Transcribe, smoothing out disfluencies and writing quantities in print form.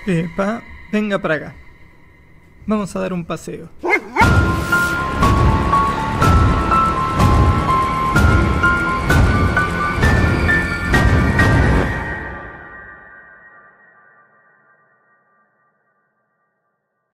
Epa, venga para acá. Vamos a dar un paseo.